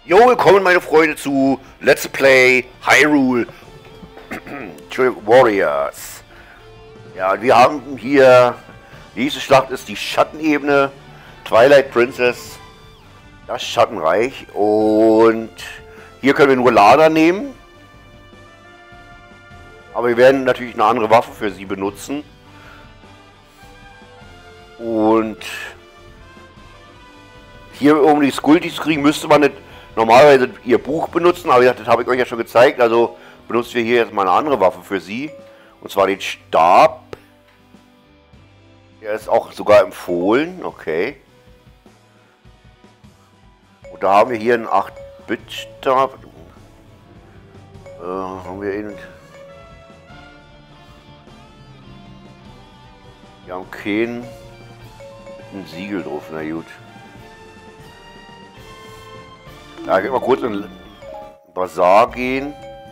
Jo, willkommen meine Freunde zu Let's Play Hyrule Warriors. Ja, wir haben hier, die nächste Schlacht ist die Schattenebene, Twilight Princess, das Schattenreich. Und hier können wir nur Lana nehmen. Aber wir werden natürlich eine andere Waffe für sie benutzen. Und hier, um die Skultis zu kriegen, müsste man nicht normalerweise ihr Buch benutzen, aber das habe ich euch ja schon gezeigt, also benutzen wir hier jetzt mal eine andere Waffe für sie. Und zwar den Stab. Der ist auch sogar empfohlen, okay. Und da haben wir hier einen 8-Bit-Stab. Haben wir ihn. Wir haben keinen mit einem Siegel drauf, na gut. Ja, ich will mal kurz in den Bazar gehen.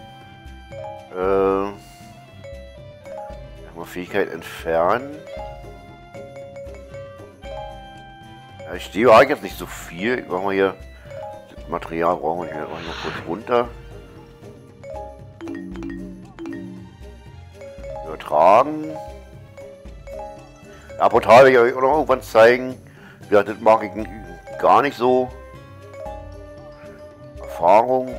Mal Fähigkeit entfernen. Ja, ich stehe eigentlich jetzt nicht so viel. Ich mache mal hier das Material, brauchen wir nicht mehr. Mal kurz runter. Übertragen. Ja, Portal werde ich euch auch noch irgendwann zeigen. Ja, das mag ich gar nicht so. Erfahrung.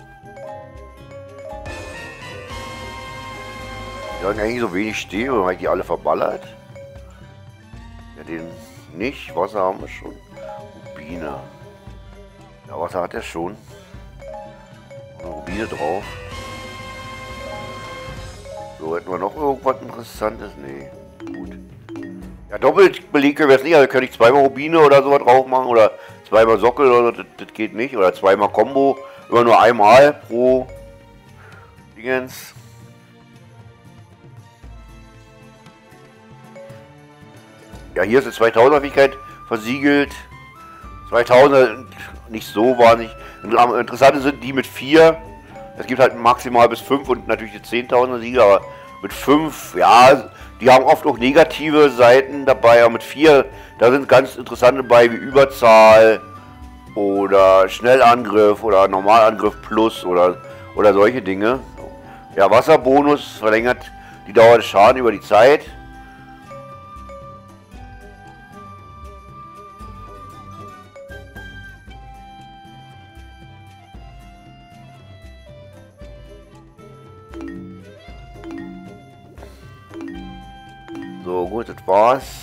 Die sagen eigentlich so wenig stehen, weil ich die alle verballert. Ja, den nicht. Wasser haben wir schon. Rubine. Ja, Wasser hat er schon. Eine Rubine drauf. So, hätten wir noch irgendwas Interessantes? Nee. Gut. Ja, doppelt belegt können wir es nicht. Also könnte ich zweimal Rubine oder sowas drauf machen. Oder zweimal Sockel oder so. Das geht nicht. Oder zweimal Combo. Immer nur einmal pro Dingens. Ja, hier ist eine 2000er Fähigkeit versiegelt. 2000er nicht so wahnsinnig. Interessante sind die mit 4. Es gibt halt maximal bis 5 und natürlich die 10.000er Siegel, aber mit 5, ja, die haben oft auch negative Seiten dabei, aber mit 4, da sind ganz interessante dabei wie Überzahl oder Schnellangriff oder Normalangriff plus oder solche Dinge. Ja, Wasserbonus verlängert die Dauer des Schadens über die Zeit. So, gut, das war's.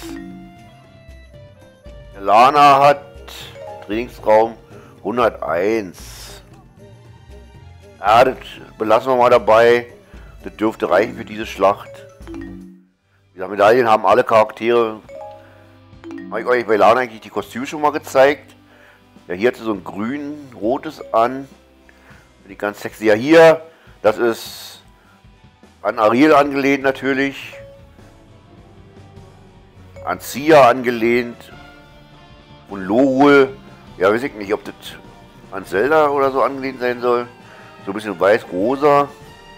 Lana hat Trainingsraum 101. Ja, das belassen wir mal dabei. Das dürfte reichen für diese Schlacht. Die Medaillen haben alle Charaktere. Habe ich euch bei Lana eigentlich die Kostüme schon mal gezeigt. Ja, hier hat sie so ein grün-rotes an. Die ganz sexy. Ja, hier, das ist an Ariel angelehnt natürlich. An Cia angelehnt. Und Lorul. Ja, weiß ich nicht, ob das an Zelda oder so angelehnt sein soll. So ein bisschen weiß-rosa.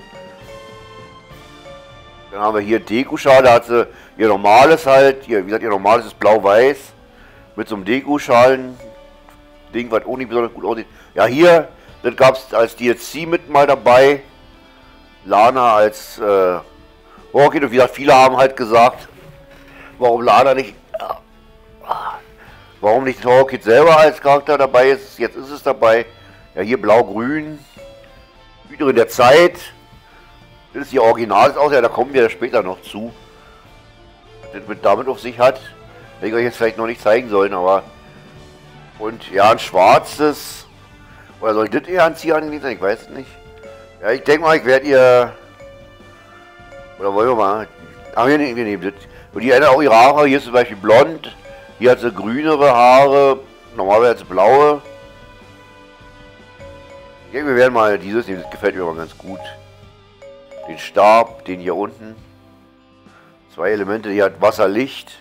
Dann haben wir hier Dekuschale, da hat sie ihr normales halt. Wie gesagt, ihr normales ist blau-weiß. Mit so einem Dekuschalen-Ding, was auch nicht besonders gut aussieht. Ja, hier, das gab es als DLC mit mal dabei. Lana als Rocket. Und wie gesagt, viele haben halt gesagt, warum Lana nicht. Warum nicht Toro Kid selber als Charakter dabei ist. Jetzt ist es dabei. Ja, hier blau-grün. Hüterin der Zeit. Das ist die Original aus. Ja, da kommen wir später noch zu. Was das damit auf sich hat. Hätte ich euch jetzt vielleicht noch nicht zeigen sollen, aber. Und ja, ein schwarzes. Oder soll das eher ein Ziel angelegt sein? Ich weiß es nicht. Ja, ich denke mal, ich werde ihr. Oder wollen wir mal. Ah, wir nehmen das. Und die ändert auch ihre Haare. Hier ist zum Beispiel blond. Hier hat sie grünere Haare. Normalerweise hat sie blaue. Ich denke, wir werden mal dieses nehmen. Das gefällt mir aber ganz gut. Den Stab, den hier unten. 2 Elemente. Hier hat Wasser, Licht.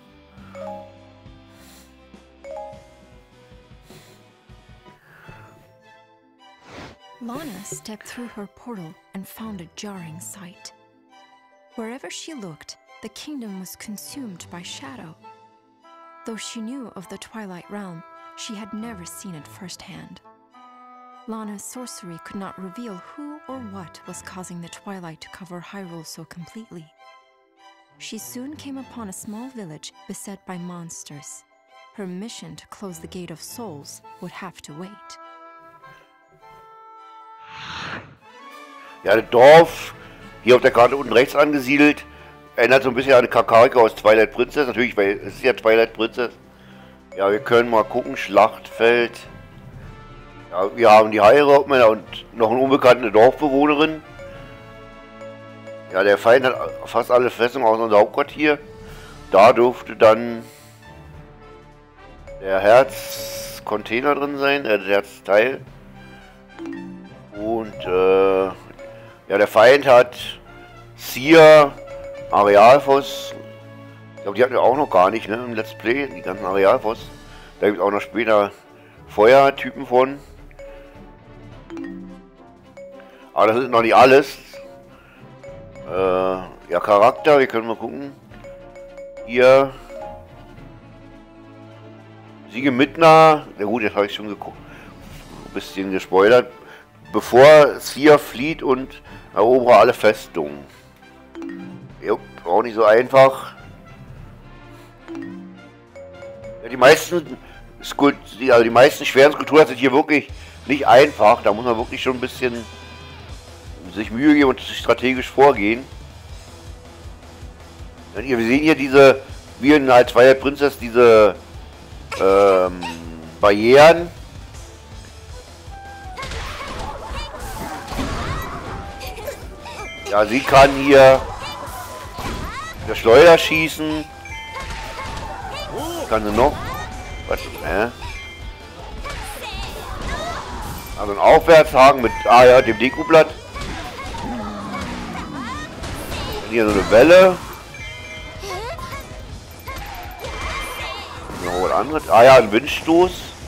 Lana stepped through her portal and found a jarring sight. Wherever she looked, the kingdom was consumed by shadow. Though she knew of the Twilight Realm, she had never seen it firsthand. Lana's sorcery could not reveal who or what was causing the twilight to cover Hyrule so completely. She soon came upon a small village beset by monsters. Her mission to close the Gate of Souls would have to wait. Ja, das Dorf, hier auf der Karte unten rechts angesiedelt, erinnert so ein bisschen an Kakariko aus Twilight Princess. Natürlich, weil es ist ja Twilight Princess. Ja, wir können mal gucken, Schlachtfeld. Ja, wir haben die Heiratsmänner und noch eine unbekannte Dorfbewohnerin. Ja, der Feind hat fast alle Festungen aus unserem Hauptquartier. Da dürfte dann der Herzcontainer drin sein, der Herzteil. Und ja, der Feind hat Sia, Arealfoss. Ich glaube, die hatten wir auch noch gar nicht, ne, im Let's Play, die ganzen Arealfoss. Da gibt es auch noch später Feuertypen von. Aber das ist noch nicht alles. Ja, Charakter, wir können mal gucken. Hier. Siege Midna. Na gut, jetzt habe ich schon geguckt. Ein bisschen gespoilert. Bevor Sia flieht und erobere alle Festungen. Jupp, auch nicht so einfach. Ja, die meisten schweren Skulpturen sind hier wirklich nicht einfach. Da muss man wirklich schon ein bisschen sich Mühe geben und strategisch vorgehen. Ja, wir sehen hier diese, wie in Twilight Princess, diese Barrieren. Ja, sie kann hier der Schleuder schießen. Kann sie noch? Was? Also ein Aufwärtshaken mit ja, dem Dekoblatt. Hier so eine Welle. Noch was anderes. Ah ja, ein Windstoß.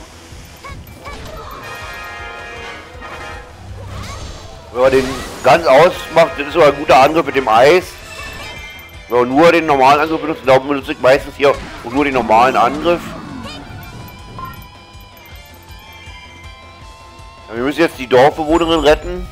Wenn man den ganz ausmacht, das ist so ein guter Angriff mit dem Eis. Wenn man nur den normalen Angriff benutzt, dann benutze ich meistens hier auch nur den normalen Angriff. Ja, wir müssen jetzt die Dorfbewohnerin retten.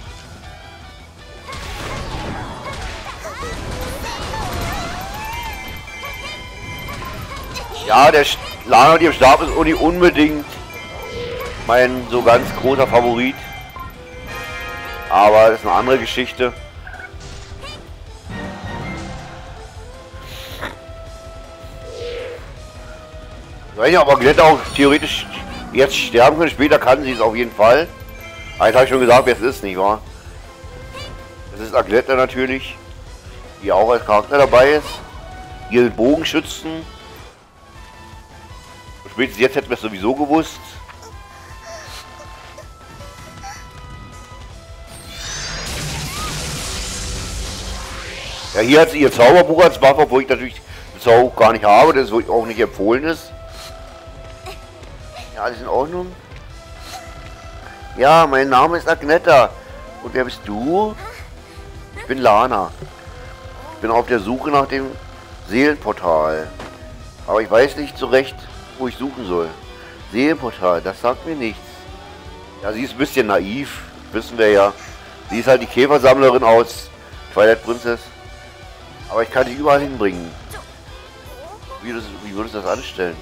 Ja, der Lana mit ihrem Stab ist auch nicht unbedingt mein so ganz großer Favorit. Aber das ist eine andere Geschichte. Wenn ja aber Glätter auch theoretisch jetzt sterben können, später kann sie es auf jeden Fall. Aber jetzt habe ich schon gesagt, wer es ist, nicht wahr? Das ist Agletta natürlich, die auch als Charakter dabei ist. Hier sind Bogenschützen. Spätestens jetzt hätten wir es sowieso gewusst. Ja, hier hat sie ihr Zauberbuch als Waffe, obwohl ich natürlich das Zauberbuch gar nicht habe, das auch nicht empfohlen ist. Ja, alles in Ordnung. Ja, mein Name ist Agnetta. Und wer bist du? Ich bin Lana. Ich bin auf der Suche nach dem Seelenportal. Aber ich weiß nicht so recht, wo ich suchen soll. Seelenportal, das sagt mir nichts. Ja, sie ist ein bisschen naiv, wissen wir ja. Sie ist halt die Käfersammlerin aus Twilight Princess. Aber ich kann sie überall hinbringen. Wie würdest du das anstellen?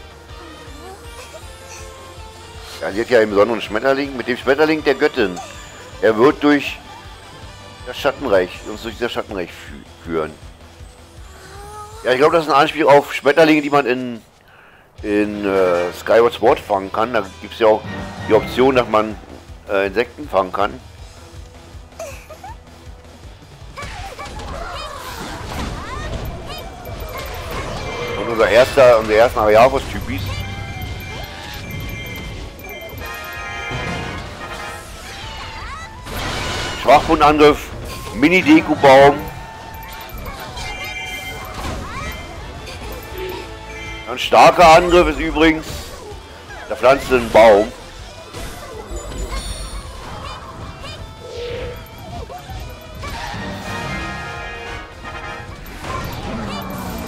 Ja, sie hat ja einen besonderen Schmetterling. Mit dem Schmetterling der Göttin. Er wird durch das Schattenreich, uns durch das Schattenreich führen. Ja, ich glaube, das ist ein Anspiel auf Schmetterlinge, die man in Skyward Sword fangen kann. Da gibt es ja auch die Option, dass man Insekten fangen kann. Und unser ersten Arealfoss-Typis. Schwachpunktangriff, Mini-Deko-Baum. Ein starker Angriff ist übrigens, da pflanzt einen Baum.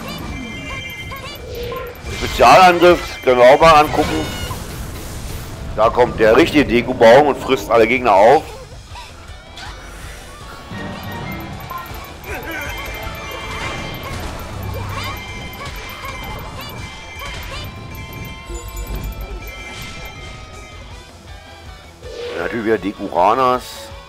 Spezialangriff können wir auch mal angucken. Da kommt der richtige Deku-Baum und frisst alle Gegner auf. Natürlich wieder Dekuranas.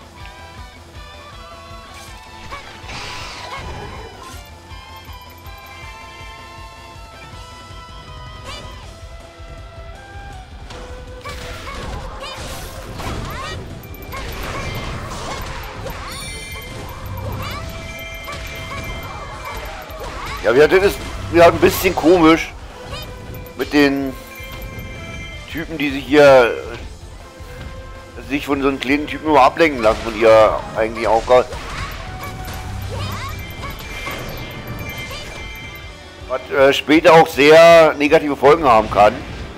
Ja, das ist ja ein bisschen komisch mit den Typen, die sich hier von so einem kleinen Typen immer ablenken lassen von ihrer eigentlich Aufgabe. Was später auch sehr negative Folgen haben kann.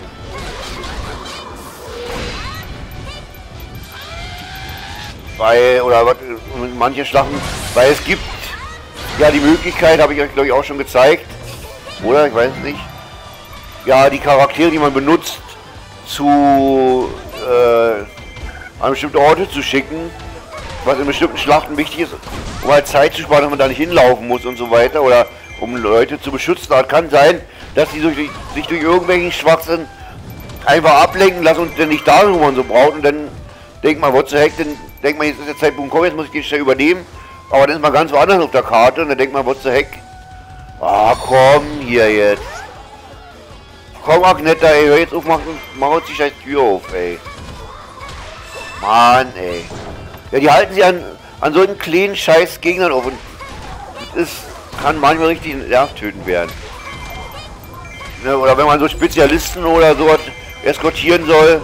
Oder was in manchen Schlachten, weil es gibt ja die Möglichkeit, habe ich euch glaube ich auch schon gezeigt, oder? Ich weiß es nicht. Ja, die Charaktere, die man benutzt, zu an bestimmte Orte zu schicken, was in bestimmten Schlachten wichtig ist, um halt Zeit zu sparen, dass man da nicht hinlaufen muss und so weiter, oder um Leute zu beschützen. Das kann sein, dass sie sich durch irgendwelchen Schwachsinn einfach ablenken lassen und dann nicht da sind, wo man so braucht, und dann denkt man, what the heck, dann denkt man, jetzt ist der Zeitpunkt gekommen, jetzt muss ich den schnell übernehmen, aber dann ist man ganz woanders auf der Karte und dann denkt man, what the heck. Ah, komm hier jetzt. Komm, Agnetta, ey, hör jetzt auf, mach uns die scheiß Tür auf, ey. Mann, ey. Ja, die halten sie an solchen kleinen scheiß Gegnern auf und das kann manchmal richtig nervtötend werden. Ne, oder wenn man so Spezialisten oder sowas eskortieren soll.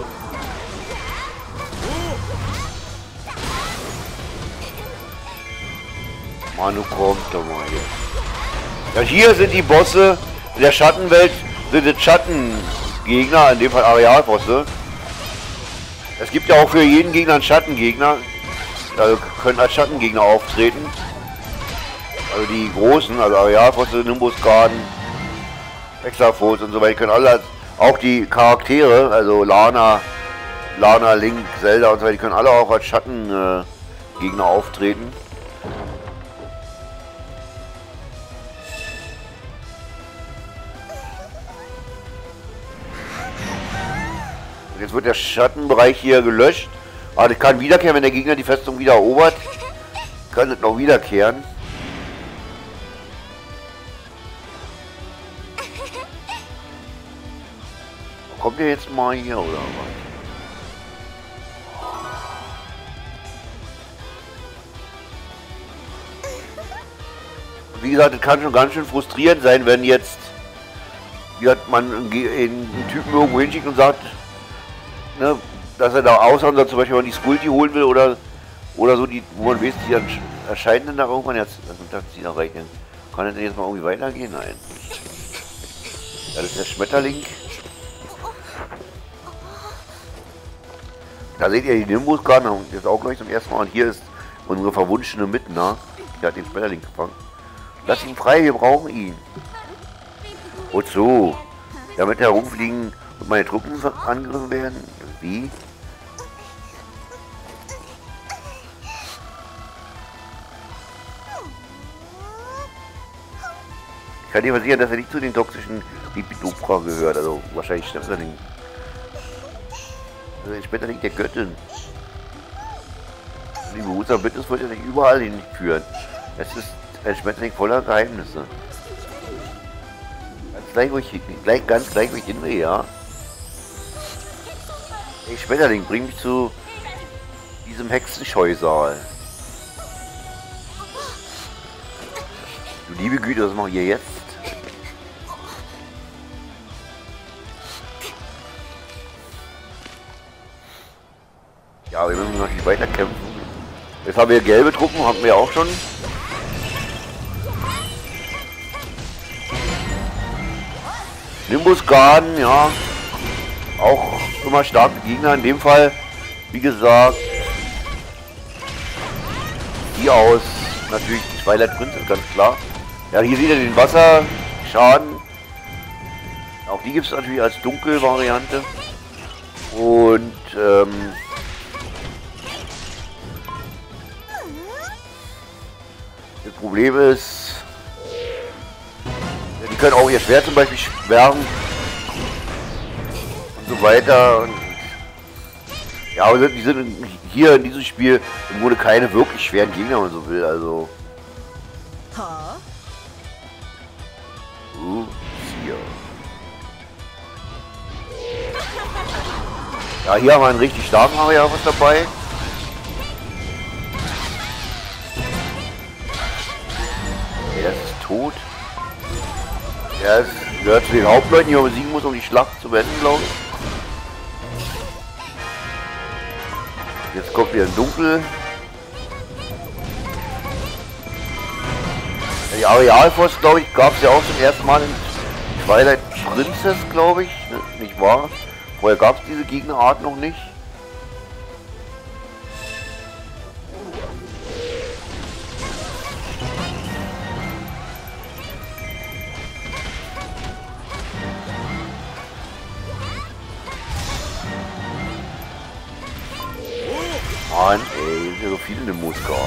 Mann, du kommst doch mal hier. Ja, hier sind die Bosse in der Schattenwelt, sind es Schattengegner, in dem Fall Arealbosse. Es gibt ja auch für jeden Gegner einen Schattengegner, also können als Schattengegner auftreten. Also die großen, also Arealbosse, Nimbusgarden, Hexaphos und so weiter, können alle, auch die Charaktere, also Lana, Link, Zelda und so weiter, die können alle auch als Schattengegner auftreten. Jetzt wird der Schattenbereich hier gelöscht. Aber das kann wiederkehren, wenn der Gegner die Festung wieder erobert. Kann es noch wiederkehren. Kommt der jetzt mal hier oder was? Und wie gesagt, es kann schon ganz schön frustrierend sein, wenn jetzt man einen Typen irgendwo hinschickt und sagt, ne, dass er da aushauen soll, zum Beispiel, wenn man die Skulti holen will oder so, die, wo man weiß, die dann erscheinen dann da irgendwann jetzt, das sie da rechnen. Kann das denn jetzt mal irgendwie weitergehen? Nein. Ja, das ist der Schmetterling. Da seht ihr die Nimbusgarden, das ist auch gleich zum ersten Mal. Und hier ist unsere verwunschene Midna. Die hat den Schmetterling gefangen. Lass ihn frei, wir brauchen ihn. Wozu? Damit herumfliegen und meine Truppen angegriffen werden? Wie? Ich kann dir versichern, dass er nicht zu den toxischen Lipidopra gehört. Also wahrscheinlich Schmetterling. Also Schmetterling der Göttin. Die behutsame Bündnis wollte ja nicht überall hinführen. Es ist ein Schmetterling voller Geheimnisse. Ganz gleich, wo ich hin will, ja. Ey, Schmetterling, bring mich zu diesem Hexenscheusal. Du liebe Güte, was machen wir jetzt? Ja, wir müssen natürlich weiter kämpfen. Jetzt haben wir gelbe Truppen, hatten wir auch schon. Nimbusgarden, ja. Auch immer starke Gegner. In dem Fall, wie gesagt, die aus natürlich Twilight Princess, ganz klar. Ja, hier seht ihr den Wasserschaden. Auch die gibt es natürlich als Dunkelvariante. Und das Problem ist, ja, die können auch ihr Schwert zum Beispiel sperren und so weiter. Und ja, aber die sind hier in diesem Spiel im Grunde keine wirklich schweren Gegner, wenn man so will. Also. Hier. Ja, hier haben wir einen richtig starken Ariados dabei. Er ist tot. Er gehört zu den Hauptleuten, die man besiegen muss, um die Schlacht zu beenden, glaube ich. Jetzt kommt wieder ein Dunkel. Die Arealforce, glaube ich, gab es ja auch zum ersten Mal in Twilight Princess, glaube ich. Ne? Nicht wahr? Vorher gab es diese Gegnerart noch nicht. Mann, ey, sind ja so viele in dem Muskat.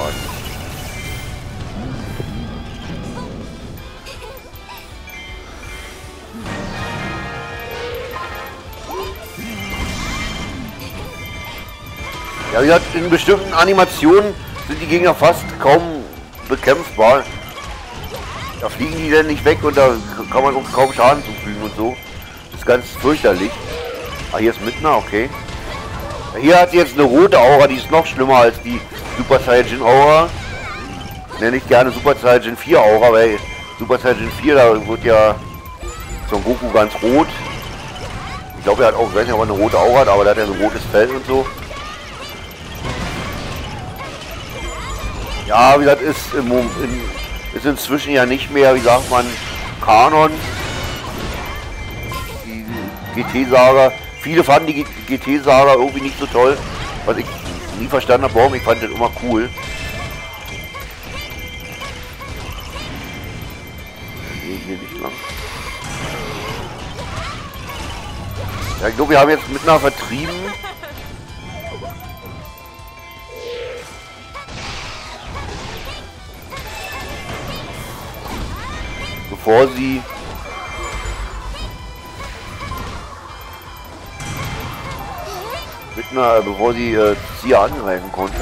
Ja, wie gesagt, in bestimmten Animationen sind die Gegner fast kaum bekämpfbar. Da fliegen die dann nicht weg und da kann man auch kaum Schaden zufügen und so. Das ist ganz fürchterlich. Ah, hier ist Midna, okay. Hier hat sie jetzt eine rote Aura, die ist noch schlimmer als die Super Saiyajin Aura. Nenne ich gerne Super Saiyajin 4 Aura, weil Super Saiyajin 4, da wird ja Son Goku ganz rot. Ich glaube, er hat auch, ich weiß nicht, ob er eine rote Aura hat, aber der hat ja so ein rotes Fell und so. Ja, wie gesagt, ist inzwischen ja nicht mehr, wie sagt man, Kanon. Die GT-Saga. Viele fanden die GT-Saga irgendwie nicht so toll, was ich nie verstanden habe, warum. Ich fand das immer cool. Hier nicht lang. Ja, ich glaube, wir haben jetzt Midna vertrieben. Bevor sie bevor sie sie angreifen konnte.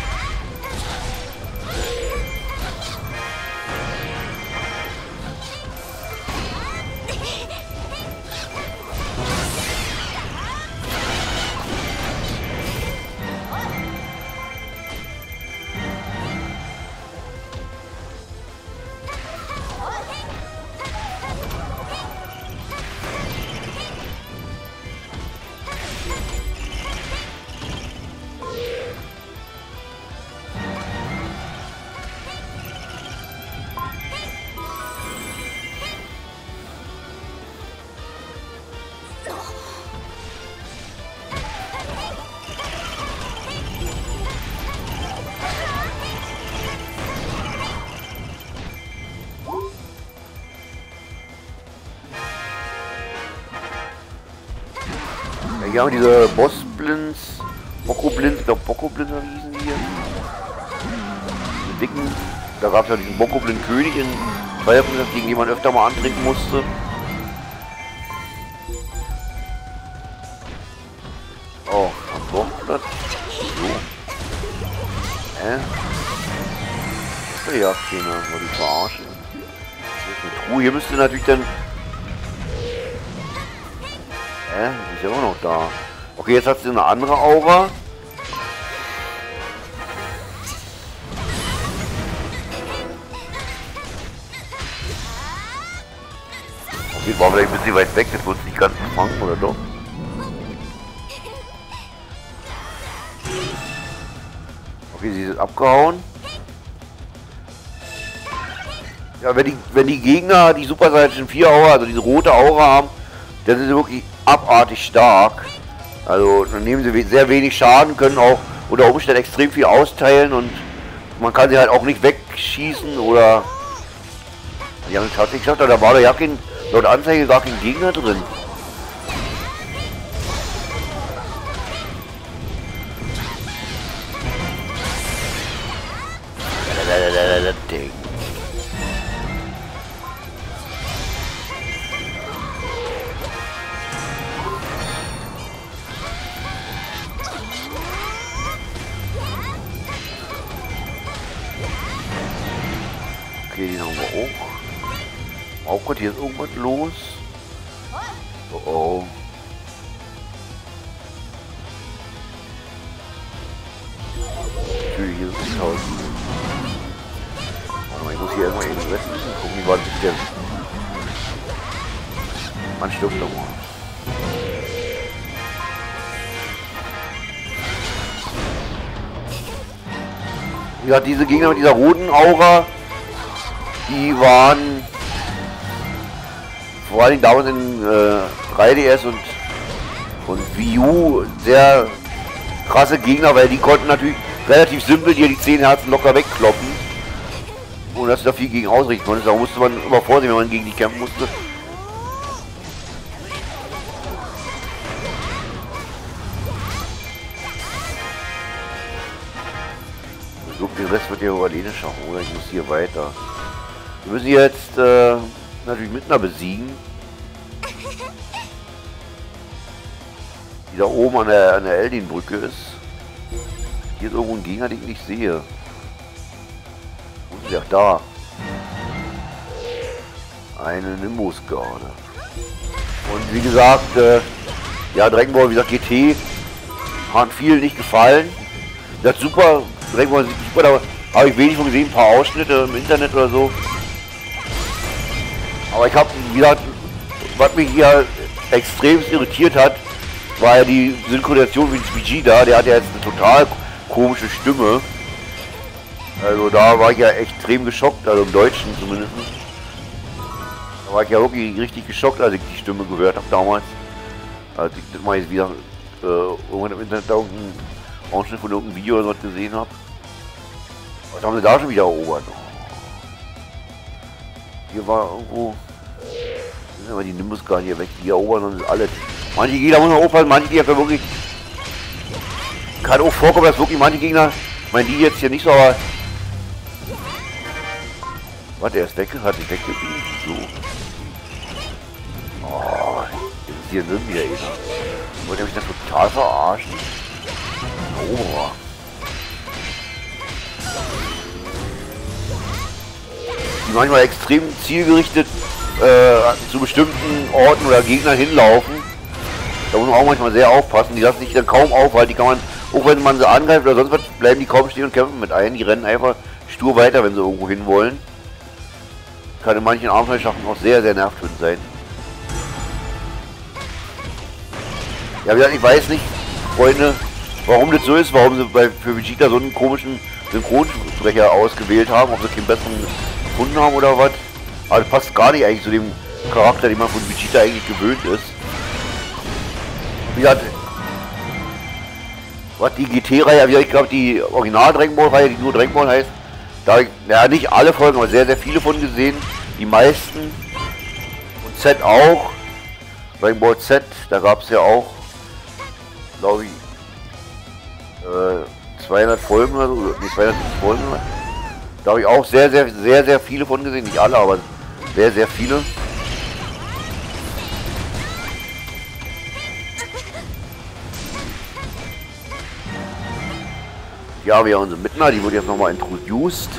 Hier haben wir diese Boss-Blinds, Boko-Blinds, ich glaube Boko-Blinds hießen die hier. Die dicken, da gab es ja diesen Boko-Blind-König in Twilight Princess, gegen den man öfter mal antreten musste. Oh, am Dorfplatz. So. Ja, keine, mal die verarschen. Hier ist eine Truhe, hier müsste natürlich dann... ist ja auch noch da. Okay, jetzt hat sie eine andere Aura. Okay, war vielleicht ein bisschen weit weg, das wurde nicht ganz gefangen, oder doch? Okay, sie ist abgehauen. Ja, wenn die Gegner die Super Saiyajin 4 Aura, also diese rote Aura haben, dann sind sie wirklich abartig stark. Also dann nehmen sie sehr wenig Schaden, können auch unter Umständen extrem viel austeilen und man kann sie halt auch nicht wegschießen oder... Die haben es tatsächlich geschafft, da war da ja laut Anzeige gar kein Gegner drin. auch. Oh Gott, hier ist irgendwas los. Oh oh. Natürlich, hier ist das Haus. Warte mal, ich muss hier erstmal eben den Rest gucken, wie war das denn? Man stirbt doch mal. Ja, diese Gegner mit dieser roten Aura, die waren vor allem damals in 3DS und Wii U sehr krasse Gegner, weil die konnten natürlich relativ simpel dir die 10 Herzen locker wegkloppen. Und dass du da viel gegen ausrichten konntest. Da musste man immer vorsehen, wenn man gegen die kämpfen musste. So, den Rest wird ja alleine schaffen, oder? Ich muss hier weiter. Wir müssen jetzt natürlich Midna besiegen. Die da oben an der Eldin-Brücke ist. Hier ist irgendwo ein Gegner, den ich nicht sehe. Wo ist der? Da. Eine Nimbus-Garde. Und wie gesagt, ja, Dragon Ball, wie gesagt, GT hat vielen nicht gefallen. Das ist super, Dragon Ball sieht super, da habe ich wenig von gesehen, ein paar Ausschnitte im Internet oder so. Aber ich habe, wie gesagt, was mich hier extrem irritiert hat, war ja die Synchronisation wie Vegeta, der hat ja jetzt eine total komische Stimme. Also da war ich ja extrem geschockt, also im Deutschen zumindest. Da war ich ja wirklich richtig geschockt, als ich die Stimme gehört habe damals. Als ich das mal jetzt wieder irgendwann im Internet da irgendeinen Ausschnitt von irgendeinem Video oder so gesehen habe. Was haben sie da schon wieder erobert? Hier war irgendwo... Sind aber die Nimbus gar hier weg, die erobern uns alles. Manche Gegner muss man aufpassen, manche Gegner wirklich... Kann auch vorkommen, dass wirklich manche Gegner... Ich meine, die jetzt hier nicht so, aber... Warte, der ist weg, hat sich weggeblieben. So. Oh, jetzt ist hier drin wieder einer. Wollte mich das total verarschen. Oh. Die manchmal extrem zielgerichtet zu bestimmten Orten oder Gegnern hinlaufen. Da muss man auch manchmal sehr aufpassen. Die lassen sich dann kaum aufhalten. Die kann man, auch wenn man sie angreift oder sonst was, bleiben die kaum stehen und kämpfen mit ein. Die rennen einfach stur weiter, wenn sie irgendwo hin wollen. Kann in manchen Abenteuerschaften auch sehr, sehr nervtötend sein. Ja, wie gesagt, ich weiß nicht, Freunde, warum das so ist, warum sie für Vegeta so einen komischen Synchronsprecher ausgewählt haben, ob sie keinen besseren gefunden haben oder was. Aber das passt gar nicht eigentlich zu dem Charakter, den man von Vegeta eigentlich gewöhnt ist. Wie gesagt, was die GT-Reihe, ich glaube die Original Dragon Ball Reihe, die nur Dragon Ball heißt, da habe ich, ja nicht alle Folgen, aber sehr, sehr viele von gesehen. Die meisten. Und Z auch. Dragon Ball Z, da gab es ja auch, glaube ich, 200 Folgen oder so, nee, 200 Folgen. Da habe ich auch sehr, sehr, sehr, sehr viele von gesehen. Nicht alle, aber sehr, sehr viele. Ja, wir haben unsere Midna, die wurde jetzt nochmal introduced.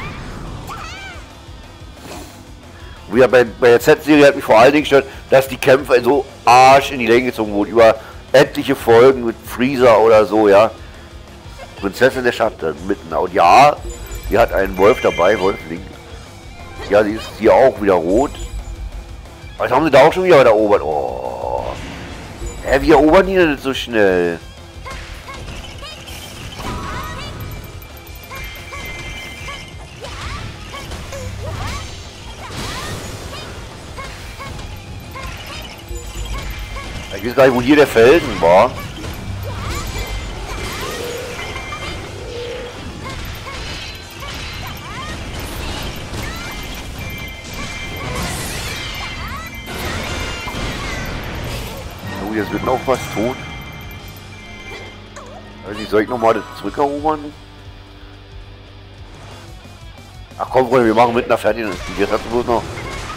Wieder bei der Z-Serie hat mich vor allen Dingen gestört, dass die Kämpfe so arsch in die Länge gezogen wurden. Über etliche Folgen mit Freezer oder so, ja. Prinzessin der Schatten, Midna. Und ja, die hat einen Wolf dabei, Wolfling. Ja, sie ist hier auch wieder rot. Was haben sie da auch schon wieder erobert? Oh. Hä, wie erobern die denn so schnell? Ich weiß gar nicht, wo hier der Felsen war. Oh, jetzt wird noch was tot. Also soll ich nochmal das zurückerobern? Ach komm, Freunde, wir machen mit einer fertig. Jetzt hat bloß noch.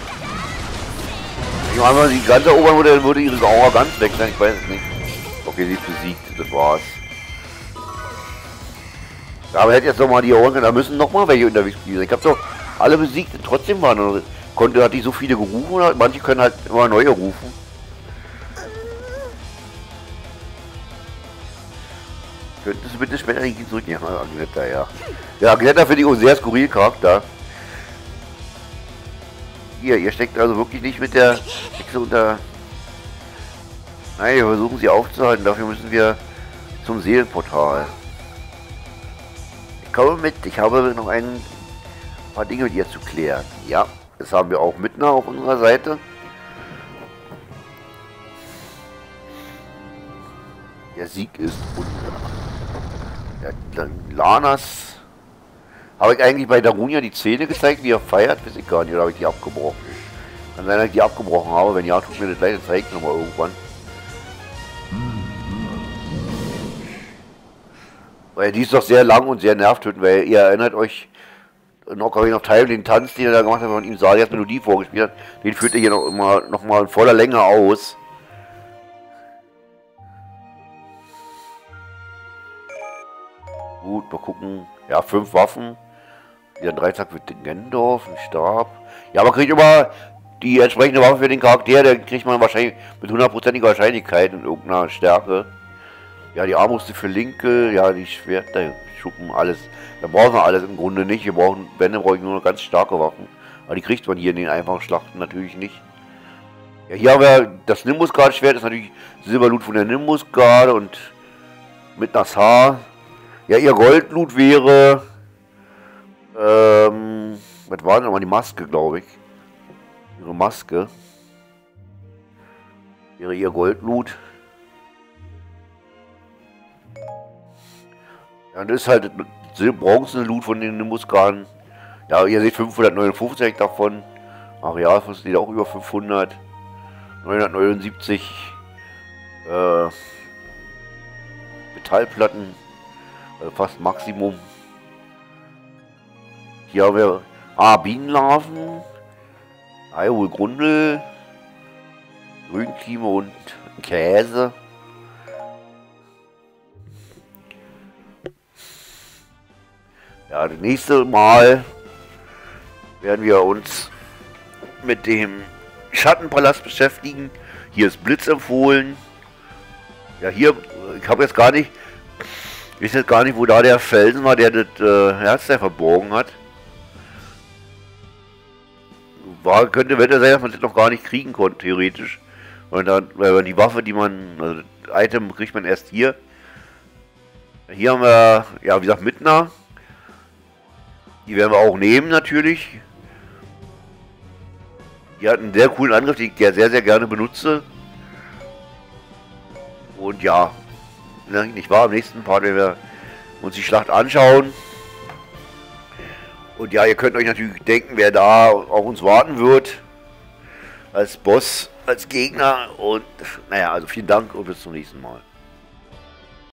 Wenn man die ganze erobern würde, dann würde ihre Aura ganz weg sein. Ich weiß es nicht. Okay, sie ist besiegt. Das war's. Ja, aber hätte jetzt noch mal die Aura, da müssen noch mal welche unterwegs sein. Ich habe doch alle besiegt und trotzdem waren. Hat die so viele gerufen oder manche können halt immer neue rufen. Könntest du bitte später nicht zurück? Ja, Agneta, ja. Ja, Agneta finde ich auch sehr skurril Charakter. Hier, ihr steckt also wirklich nicht mit der Hexe unter... Nein, wir versuchen sie aufzuhalten. Dafür müssen wir zum Seelenportal. Ich komme mit. Ich habe noch ein paar Dinge mit ihr zu klären. Ja, das haben wir auch Midna auf unserer Seite. Der Sieg ist unser. Ja, Lanas. Habe ich eigentlich bei Darunia die Szene gezeigt, wie er feiert? Weiß ich gar nicht, oder habe ich die abgebrochen? Kann sein, dass ich die abgebrochen habe. Wenn ja, tut mir das leid, das zeige ich nochmal irgendwann. Weil die ist doch sehr lang und sehr nervtötend, weil ihr erinnert euch noch Ocarina of Time, den Tanz, den er da gemacht hat, von ihm Salias Melodie vorgespielt hat, den führt er hier noch mal in voller Länge aus. Gut, mal gucken. Ja, 5 Waffen. Wieder ein Dreizack für den Gendorf, ein Stab. Ja, man kriegt immer die entsprechende Waffe für den Charakter, der kriegt man wahrscheinlich mit 100%iger Wahrscheinlichkeit in irgendeiner Stärke. Ja, die Armbrüste für Linke, ja, die Schwerter, Schuppen, alles. Da brauchen wir alles im Grunde nicht. Wir brauchen, wenn, dann brauche ich nur noch ganz starke Waffen. Aber die kriegt man hier in den einfachen Schlachten natürlich nicht. Ja, hier haben wir das Nimbusgarde-Schwert, das ist natürlich Silberloot von der Nimbusgarde und mit Nassar. Ja, ihr Goldloot wäre, was war denn nochmal die Maske, glaube ich. Ihre Maske. Wäre ihr Goldloot. Ja, das ist halt Bronze-Loot von den Nimbusgarden. Ja, ihr seht 559 davon. Arealfuß steht auch über 500. 979 Metallplatten. Fast Maximum. Hier haben wir Bienenlarven. Eierwohlgrundel. Grünklime und Käse. Ja, das nächste Mal werden wir uns mit dem Schattenpalast beschäftigen. Hier ist Blitz empfohlen. Ja, hier, ich habe jetzt gar nicht, ich weiß jetzt gar nicht, wo da der Felsen war, der das Herz da verborgen hat. Könnte eventuell sein, dass man das noch gar nicht kriegen konnte, theoretisch. Und dann, weil die Waffe, die man, also das Item kriegt man erst hier. Hier haben wir, ja, wie gesagt, Midna. Die werden wir auch nehmen, natürlich. Die hat einen sehr coolen Angriff, den ich sehr, sehr gerne benutze. Und ja, nicht wahr, im nächsten Part werden wir uns die Schlacht anschauen. Und ja, ihr könnt euch natürlich denken, wer da auf uns warten wird. Als Boss, als Gegner. Und naja, also vielen Dank und bis zum nächsten Mal.